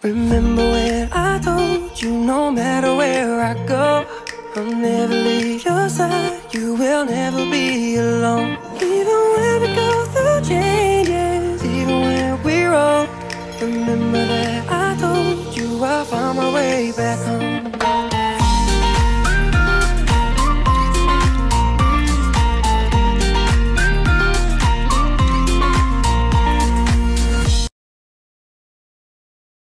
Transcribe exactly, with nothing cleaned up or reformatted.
Remember when I told you no matter where I go, I'll never leave your side, you will never be alone. Even when we go through change,